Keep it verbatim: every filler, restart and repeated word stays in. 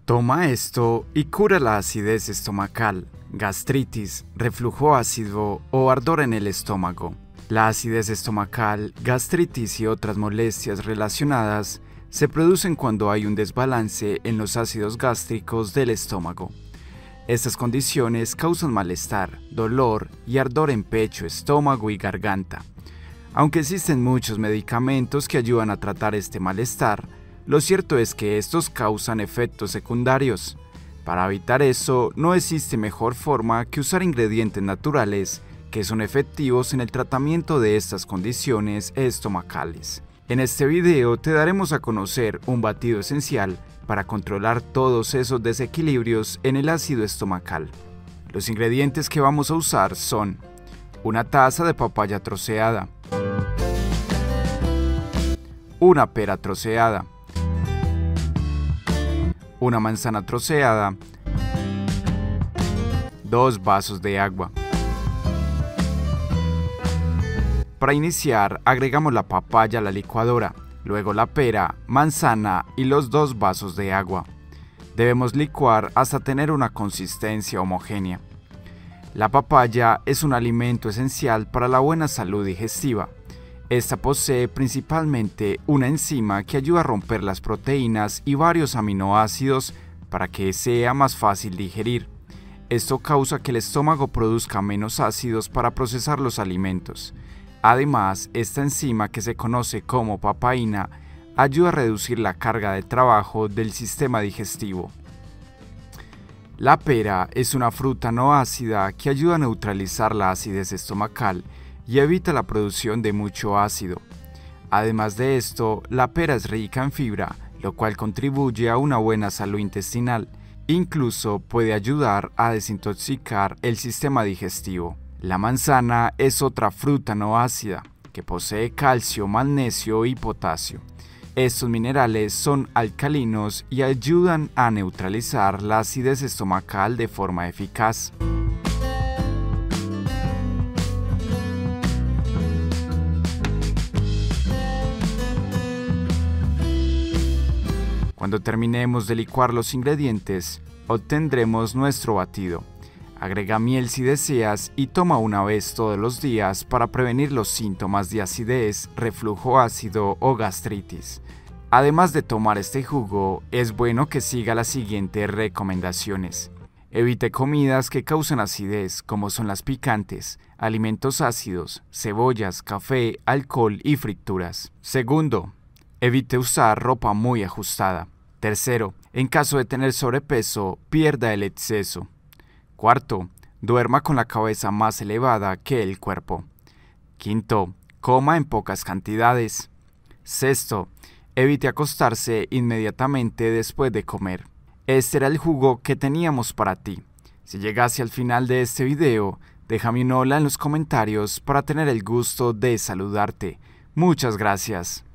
Toma esto y cura la acidez estomacal, gastritis, reflujo ácido o ardor en el estómago. La acidez estomacal, gastritis y otras molestias relacionadas se producen cuando hay un desbalance en los ácidos gástricos del estómago. Estas condiciones causan malestar, dolor y ardor en pecho, estómago y garganta. Aunque existen muchos medicamentos que ayudan a tratar este malestar, lo cierto es que estos causan efectos secundarios. Para evitar eso, no existe mejor forma que usar ingredientes naturales que son efectivos en el tratamiento de estas condiciones estomacales. En este video te daremos a conocer un batido esencial para controlar todos esos desequilibrios en el ácido estomacal. Los ingredientes que vamos a usar son una taza de papaya troceada, una pera troceada, una manzana troceada, dos vasos de agua. Para iniciar, agregamos la papaya a la licuadora, luego la pera, manzana y los dos vasos de agua. Debemos licuar hasta tener una consistencia homogénea. La papaya es un alimento esencial para la buena salud digestiva. Esta posee principalmente una enzima que ayuda a romper las proteínas y varios aminoácidos para que sea más fácil digerir. Esto causa que el estómago produzca menos ácidos para procesar los alimentos. Además, esta enzima, que se conoce como papaína, ayuda a reducir la carga de trabajo del sistema digestivo. La pera es una fruta no ácida que ayuda a neutralizar la acidez estomacal y evita la producción de mucho ácido. Además de esto, la pera es rica en fibra, lo cual contribuye a una buena salud intestinal. Incluso puede ayudar a desintoxicar el sistema digestivo. La manzana es otra fruta no ácida, que posee calcio, magnesio y potasio. Estos minerales son alcalinos y ayudan a neutralizar la acidez estomacal de forma eficaz. Cuando terminemos de licuar los ingredientes, obtendremos nuestro batido. Agrega miel si deseas y toma una vez todos los días para prevenir los síntomas de acidez, reflujo ácido o gastritis. Además de tomar este jugo, es bueno que siga las siguientes recomendaciones. Evite comidas que causan acidez, como son las picantes, alimentos ácidos, cebollas, café, alcohol y frituras. Segundo, evite usar ropa muy ajustada. Tercero, en caso de tener sobrepeso, pierda el exceso. Cuarto, duerma con la cabeza más elevada que el cuerpo. Quinto, coma en pocas cantidades. Sexto, evite acostarse inmediatamente después de comer. Este era el jugo que teníamos para ti. Si llegaste al final de este video, déjame un hola en los comentarios para tener el gusto de saludarte. Muchas gracias.